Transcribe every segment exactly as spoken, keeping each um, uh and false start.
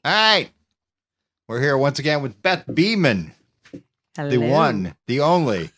All right. We're here once again with Beth Beaman. Hello. The one, the only.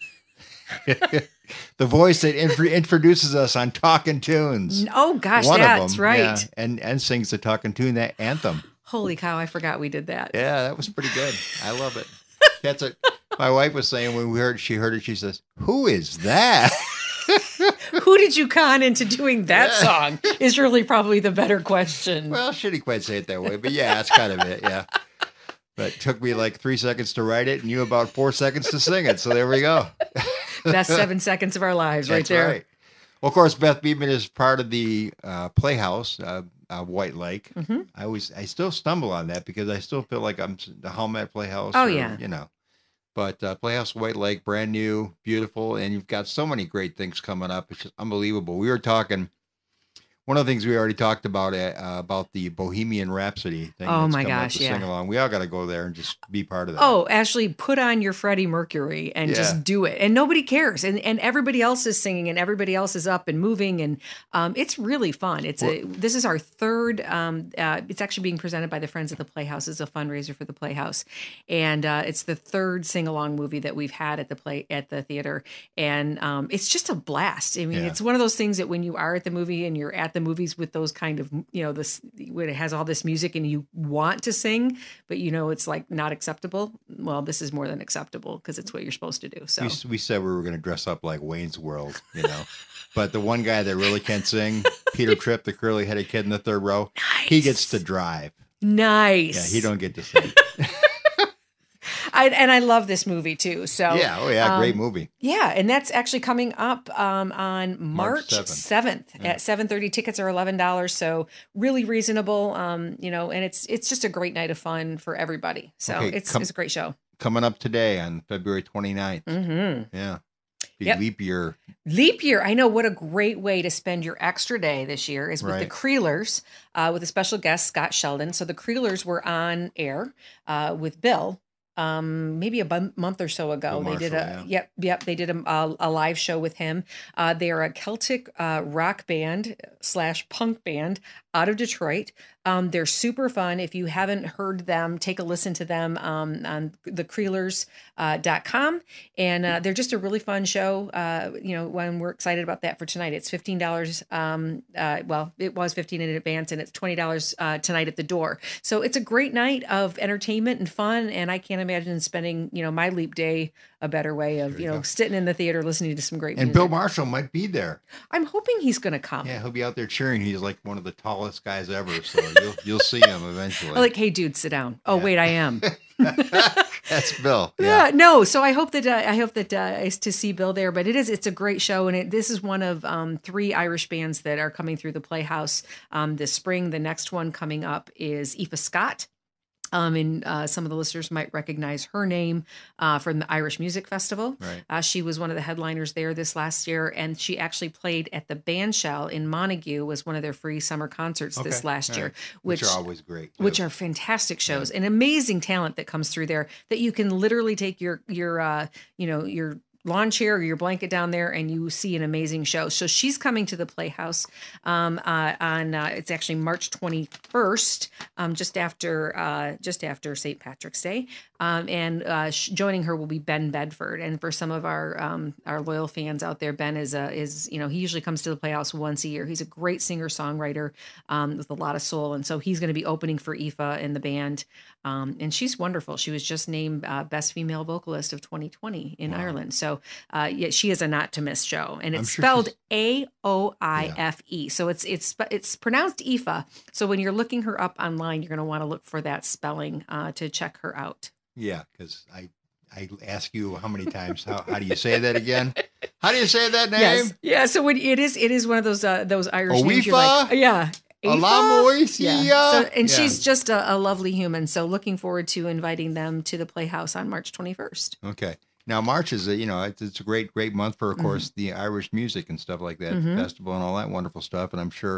The voice that int- introduces us on Talking Tunes. Oh, gosh, one that's of them, right. Yeah, and, and sings the Talking Tune, that anthem. Holy cow, I forgot we did that. Yeah, that was pretty good. I love it. That's what my wife was saying when we heard she heard it. She says, "Who is that?" Who did you con into doing that song is really probably the better question. Well, she didn't quite say it that way, but yeah, that's kind of it, yeah. But it took me like three seconds to write it and you about four seconds to sing it, so there we go. Best seven seconds of our lives right That's there. Right. Well, of course, Beth Beaman is part of the uh, Playhouse, uh, uh, White Lake. Mm-hmm. I always, I still stumble on that because I still feel like I'm the Hellmat Playhouse. Oh, or, yeah. You know. But uh, Playhouse White Lake, brand new, beautiful, and you've got so many great things coming up. It's just unbelievable. We were talking, one of the things we already talked about, uh, about the Bohemian Rhapsody thing. Oh, that's my coming up gosh, to yeah. Sing along. We all got to go there and just be part of that. Oh, Ashley, put on your Freddie Mercury and Yeah. just do it. And nobody cares. And and everybody else is singing and everybody else is up and moving. And um, it's really fun. It's a This is our third, um, uh, it's actually being presented by the Friends of the Playhouse. It's a fundraiser for the Playhouse. And uh, it's the third sing-along movie that we've had at the play at the theater. And um, it's just a blast. I mean, Yeah. it's one of those things that when you are at the movie and you're at the movies with those kind of, you know, this, when it has all this music and you want to sing, but you know, it's like not acceptable. Well, this is more than acceptable because it's what you're supposed to do. So We, we said we were going to dress up like Wayne's World, you know. But the one guy that really can't sing, Peter Tripp, the curly-headed kid in the third row, nice. he gets to drive. Nice. Yeah, he don't get to sing. I, and I love this movie too. So Yeah, oh yeah, great um, movie. Yeah, and that's actually coming up um, on March March seventh. seventh Yeah. at seven thirty. Tickets are eleven dollars, so really reasonable. Um, you know, and it's it's just a great night of fun for everybody. So Okay, it's come- it's a great show. Coming up today on February twenty-ninth. Mm-hmm. Yeah. Big Yep. leap year. Leap year. I know what a great way to spend your extra day this year is with Right. the Creelers, uh, with a special guest, Scott Sheldon. So the Creelers were on air uh, with Bill. Um, maybe a bun- month or so ago, Bill they did a Marshall, yep, yep. They did a, a, a live show with him. Uh, they are a Celtic uh, rock band slash punk band out of Detroit. Um, they're super fun. If you haven't heard them, take a listen to them um, on the creelers dot com. And uh, they're just a really fun show. Uh, you know, when we're excited about that for tonight, it's fifteen dollars. Um, uh, well, it was fifteen dollars in advance, and it's twenty dollars uh, tonight at the door. So it's a great night of entertainment and fun. And I can't imagine spending, you know, my leap day a better way of, you know, go. sitting in the theater listening to some great And music. Bill Marshall might be there. I'm hoping he's going to come. Yeah, he'll be out there cheering. He's like one of the tallest guys ever, so you'll you'll see him eventually. I'm like, hey, dude, sit down. Oh, Yeah. wait, I am. That's Bill. Yeah. Yeah. no. So I hope that uh, I hope that uh, is to see Bill there. But it is it's a great show, and it, this is one of um, three Irish bands that are coming through the Playhouse um, this spring. The next one coming up is Aoife Scott. Um, and uh, some of the listeners might recognize her name uh, from the Irish Music Festival. Right. Uh, she was one of the headliners there this last year, and she actually played at the Bandshell in Montague, was one of their free summer concerts this Okay. last All year, right. which, Which are always great. which are fantastic shows and amazing talent that comes through there that you can literally take your your uh, you know your lawn chair or your blanket down there and you see an amazing show. So she's coming to the Playhouse um, uh, on uh, it's actually March twenty-first, um, just after uh, just after Saint Patrick's Day. Um, and uh, sh- joining her will be Ben Bedford. And for some of our um, our loyal fans out there, Ben is a, is you know he usually comes to the Playhouse once a year. He's a great singer songwriter um, with a lot of soul, and so he's going to be opening for Aoife and the band. Um, and she's wonderful. She was just named uh, Best Female Vocalist of twenty twenty in Wow. Ireland. So uh, yeah, she is a not to miss show, and it's I'm sure spelled she's- A O I F E. So it's it's it's pronounced Aoife. So when you're looking her up online, you're going to want to look for that spelling uh, to check her out. Yeah, because I I ask you how many times how how do you say that again? How do you say that name? Yes, yeah. So when it is it is one of those uh, those Irish names. You're Oifa? like, yeah. Aoife? Alamoisia? Yeah. So, and Yeah. she's just a, a lovely human. So looking forward to inviting them to the Playhouse on March twenty-first. Okay. Now March is a, you know it's, it's a great great month for of Mhm. course the Irish music and stuff like that Mhm. festival and all that wonderful stuff, and I'm sure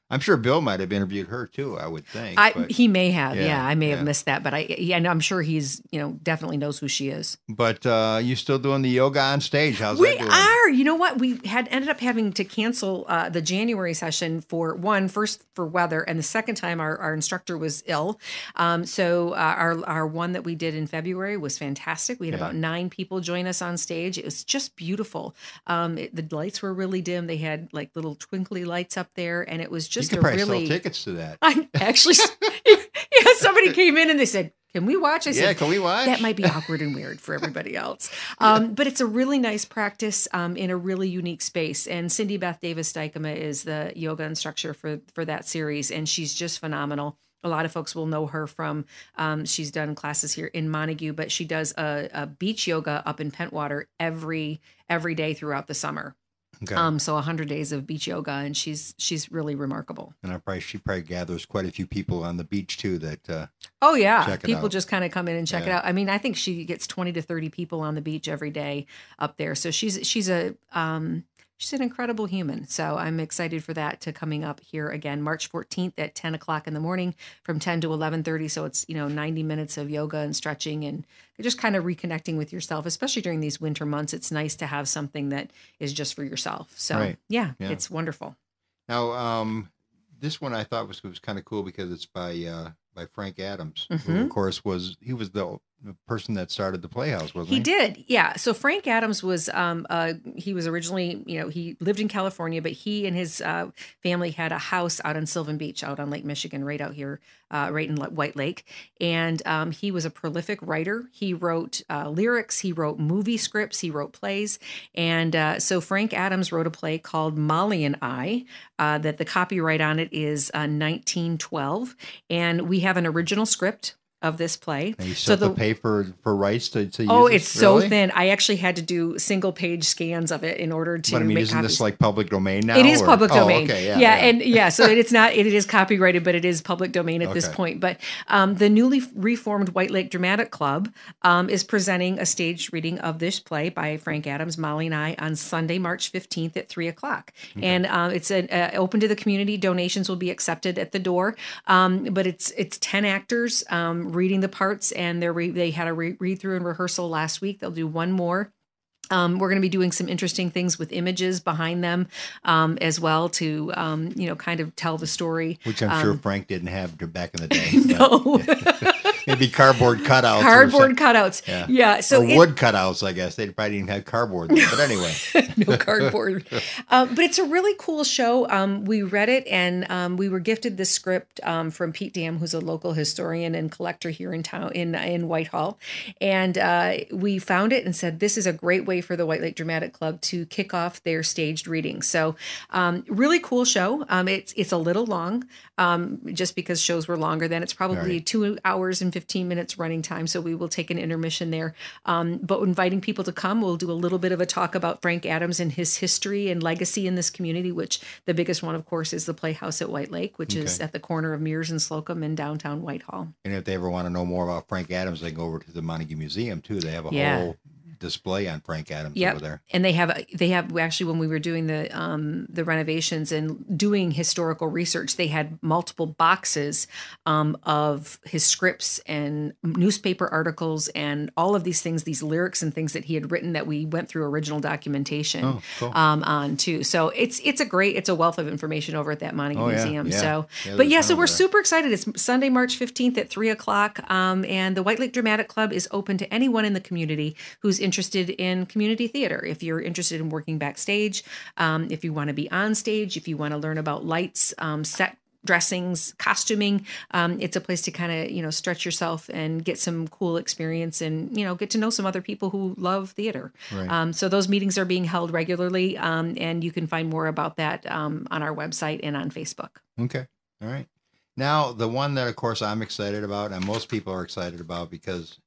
I'm sure Bill might have interviewed her too, I would think. I but, he may have, yeah, yeah, I may yeah. have missed that, but I yeah, and I'm sure he's you know definitely knows who she is. But uh, you still doing the yoga on stage? How's We that doing? are. You know what? We had ended up having to cancel uh, the January session for one, first for weather, and the second time our, our instructor was ill. Um, so uh, our our one that we did in February was fantastic. We had Yeah. about nine people join us on stage. It was just beautiful. Um, it, the lights were really dim. They had like little twinkly lights up there, and it was You just could a probably really. sell tickets to that. I actually, yeah, somebody came in and they said, "Can we watch?" I said, Yeah, can we watch? That might be awkward and weird for everybody else. Um, but it's a really nice practice um, in a really unique space. And Cindy Beth Davis Dykema is the yoga instructor for, for that series. And she's just phenomenal. A lot of folks will know her from, um, she's done classes here in Montague, but she does a, a beach yoga up in Pentwater every, every day throughout the summer. Okay. Um, so a hundred days of beach yoga, and she's she's really remarkable. And I probably she probably gathers quite a few people on the beach too. That uh, oh yeah, check it people out. just kind of come in and check Yeah. it out. I mean, I think she gets twenty to thirty people on the beach every day up there. So she's she's a um, she's an incredible human. So I'm excited for that to coming up here again, March fourteenth at ten o'clock in the morning, from ten to eleven thirty. So it's you know ninety minutes of yoga and stretching and just kind of reconnecting with yourself, especially during these winter months. It's nice to have something that is just for yourself. So Right. yeah, Yeah. it's wonderful. Now, um, this one I thought was was kind of cool because it's by uh, by Frank Adams, who Mhm. of course was he was the, the person that started the Playhouse, wasn't he? He did, yeah. So Frank Adams was, um, uh, he was originally, you know, he lived in California, but he and his uh, family had a house out on Sylvan Beach, out on Lake Michigan, right out here, uh, right in White Lake. And um, he was a prolific writer. He wrote uh, lyrics, he wrote movie scripts, he wrote plays. And uh, so Frank Adams wrote a play called Molly and I, uh, that the copyright on it is uh, nineteen twelve. And we have an original script of this play. And you So still have the to pay for for rights to, to use Oh, this? it's so Really? thin. I actually had to do single page scans of it in order to But I mean, make isn't copies. this like public domain now? It is or- public Oh, domain. okay, yeah, yeah, and yeah, so it's not. It is copyrighted, but it is public domain at this Okay. point. But um, the newly reformed White Lake Dramatic Club um, is presenting a staged reading of this play by Frank Adams, Molly and I on Sunday, March fifteenth at three o'clock, and um, it's an, uh, open to the community. Donations will be accepted at the door, um, but it's it's ten actors um, reading the parts, and they're re- they had a re- read through and rehearsal last week. They'll do one more. Um, we're going to be doing some interesting things with images behind them um, as well to, um, you know, kind of tell the story. Which I'm sure Um, Frank didn't have back in the day. no. Maybe cardboard cutouts. or Cardboard something. cutouts. Yeah. Yeah. So or it- wood cutouts, I guess. They probably didn't have cardboard then. But anyway. no cardboard. Um, but it's a really cool show. Um, we read it and um, we were gifted this script um, from Pete Dam, who's a local historian and collector here in town in in Whitehall. And uh, we found it and said, this is a great way for the White Lake Dramatic Club to kick off their staged reading. So um, really cool show. Um, it's it's a little long um, just because shows were longer than it's probably Right. two hours and fifteen minutes running time. So we will take an intermission there. Um, but inviting people to come, we'll do a little bit of a talk about Frank Adams and his history and legacy in this community, which the biggest one, of course, is the Playhouse at White Lake, which is Okay. at the corner of Mears and Slocum in downtown Whitehall. And if they ever want to know more about Frank Adams, they can go over to the Montague Museum, too. They have a Yeah. whole display on Frank Adams Yep. over there. And they have they have actually when we were doing the um, the renovations and doing historical research, they had multiple boxes um, of his scripts and newspaper articles and all of these things, these lyrics and things that he had written that we went through original documentation Oh, cool. um, on too. So it's it's a great it's a wealth of information over at that Montague Oh, yeah, Museum. yeah. So, Yeah, but there's yeah, a so ton we're over there. super excited. It's Sunday, March fifteenth at three o'clock, um, and the White Lake Dramatic Club is open to anyone in the community who's interested in community theater. If you're interested in working backstage, um, if you want to be on stage, if you want to learn about lights, um, set dressings, costuming, um, it's a place to kind of, you know, stretch yourself and get some cool experience and, you know, get to know some other people who love theater. Right. Um, so those meetings are being held regularly, um, and you can find more about that um, on our website and on Facebook. Okay. All right. Now, the one that, of course, I'm excited about, and most people are excited about, because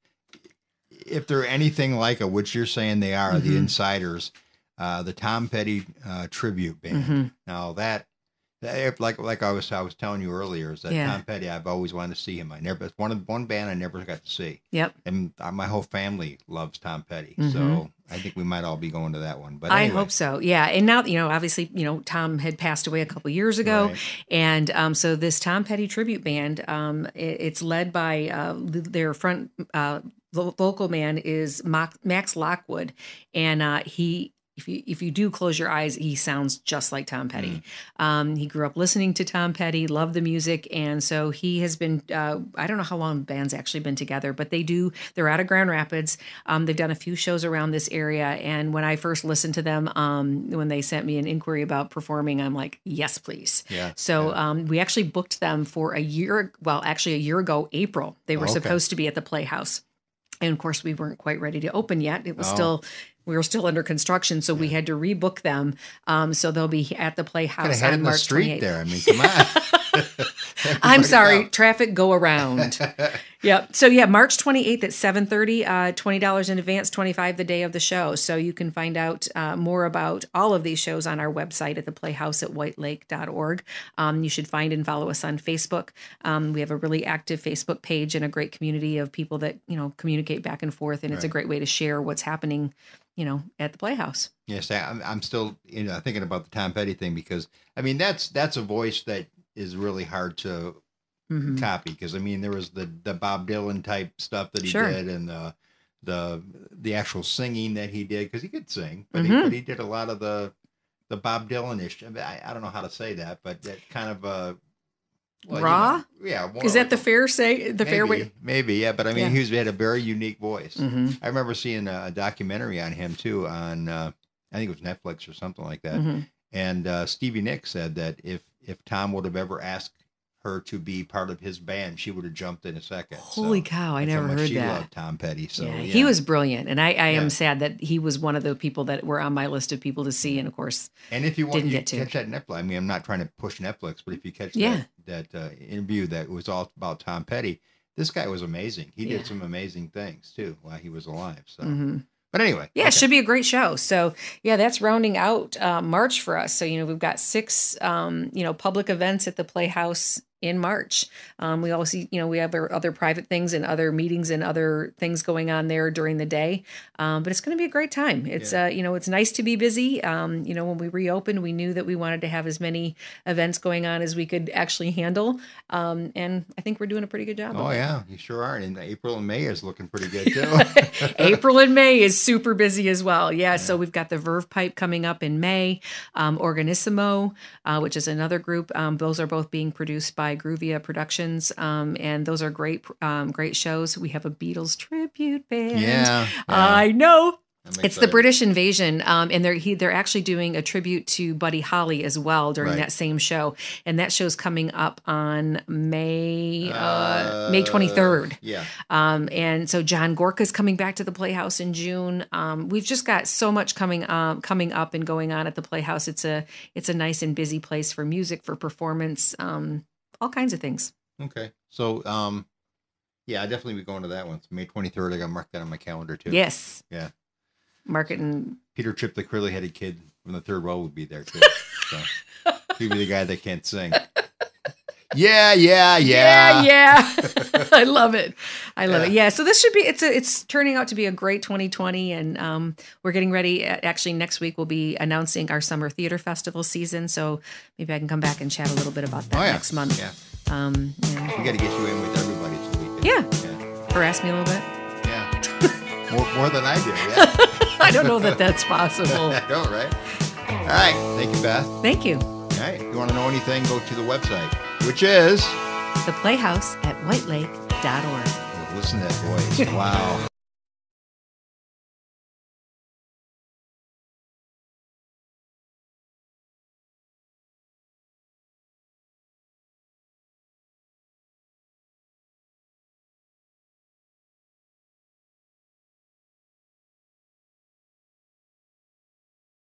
if they're anything like a, which you're saying they are, the Mhm. Insiders, uh, the Tom Petty uh, tribute band. Mhm. Now that, that, like like I was I was telling you earlier, is that Yeah. Tom Petty? I've always wanted to see him. I never. It's one of one band I never got to see, Yep. and uh, my whole family loves Tom Petty. Mhm. So I think we might all be going to that one. But I anyway. hope so. Yeah. And now, you know, obviously, you know, Tom had passed away a couple years ago. Right. And um, so this Tom Petty tribute band, um, it, it's led by uh, their front uh, vo- vocal man is Max, Max Lockwood. And uh, he, if you if you do close your eyes, he sounds just like Tom Petty. Mm. Um, he grew up listening to Tom Petty, loved the music, and so he has been. Uh, I don't know how long the band's actually been together, but they do. They're out of Grand Rapids. Um, they've done a few shows around this area, and when I first listened to them, um, when they sent me an inquiry about performing, I'm like, yes, please. Yeah. So yeah. Um, we actually booked them for a year. Well, actually, a year ago, April. They were oh, okay. supposed to be at the Playhouse. And of course, we weren't quite ready to open yet. It was oh. still, we were still under construction, so yeah. we had to rebook them. Um, so they'll be at the Playhouse on March twenty-eighth. There, I mean, come on. I'm sorry, traffic go around. Yep. So yeah, March twenty-eighth at seven thirty, uh, twenty dollars in advance, twenty-five dollars the day of the show. So you can find out uh, more about all of these shows on our website at the playhouse at white lake dot org. Um, you should find and follow us on Facebook. Um, we have a really active Facebook page and a great community of people that, you know, communicate back and forth. And it's right. a great way to share what's happening, you know, at the Playhouse. Yes, I'm, I'm still you know, thinking about the Tom Petty thing because, I mean, that's that's a voice that is really hard to mm-hmm. copy because, I mean, there was the, the Bob Dylan type stuff that he sure. did and the the the actual singing that he did because he could sing, but, mm-hmm. he, but he did a lot of the the Bob Dylan-ish. I, mean, I, I don't know how to say that, but that kind of uh, well, raw. You know, yeah, more is that like the a, fair say the maybe, fair way? Maybe, yeah. But I mean, yeah. he, was, he had a very unique voice. Mm-hmm. I remember seeing a documentary on him too on uh, I think it was Netflix or something like that. Mm-hmm. And uh, Stevie Nicks said that if if Tom would have ever asked her to be part of his band, she would have jumped in a second. Holy so cow, I never heard she that. She loved Tom Petty. So yeah, yeah. he was brilliant. And I, I yeah. am sad that he was one of the people that were on my list of people to see. And of course, and if you want didn't you get to catch that Netflix, I mean, I'm not trying to push Netflix, but if you catch yeah. that, that uh, interview that was all about Tom Petty, this guy was amazing. He yeah. did some amazing things too while he was alive. So. Mm-hmm. But anyway. Yeah, okay. it should be a great show. So, yeah, that's rounding out uh, March for us. So, you know, we've got six, um, you know, public events at the Playhouse in March. Um, we also, you know, we have our other private things and other meetings and other things going on there during the day. Um, but it's going to be a great time. It's, yeah. uh, you know, it's nice to be busy. Um, you know, when we reopened, we knew that we wanted to have as many events going on as we could actually handle. Um, and I think we're doing a pretty good job. Oh, of yeah, you sure are. And April and May is looking pretty good, too. April and May is super busy as well. Yeah, yeah. So we've got the Verve Pipe coming up in May, um, Organissimo, uh, which is another group. Um, those are both being produced by Groovia Productions, um, and those are great, um, great shows. We have a Beatles tribute band. Yeah, yeah. I know. I'm It's excited. the British Invasion, um, and they're he, they're actually doing a tribute to Buddy Holly as well during Right. that same show, and that show's coming up on May uh, Uh, May twenty-third. Yeah. Um, and so John Gorka's coming back to the Playhouse in June. Um, we've just got so much coming um, coming up and going on at the Playhouse. It's a it's a nice and busy place for music, for performance, um, all kinds of things. Okay. So, um, yeah, I definitely be going to that one. It's May twenty-third. I got to mark that on my calendar, too. Yes. Yeah. Mark it and Peter Tripp, the curly-headed kid from the third row, would be there, too. So he'd be the guy that can't sing. Yeah, yeah, yeah. Yeah, yeah. I love it. I love Yeah. it. Yeah. So this should be, it's a, it's turning out to be a great twenty twenty. And um, we're getting ready. Actually, next week we'll be announcing our summer theater festival season. So maybe I can come back and chat a little bit about that Oh, yeah. next month. Yeah. Um, yeah. We got to get you in with everybody so we can. Yeah. Yeah. Harass me a little bit. Yeah. more, more than I do, yeah. I don't know that that's possible. I know, right? All right. Thank you, Beth. Thank you. All right. If you want to know anything, go to the website, which is The Playhouse at white lake dot org. Oh, listen to that voice. Wow.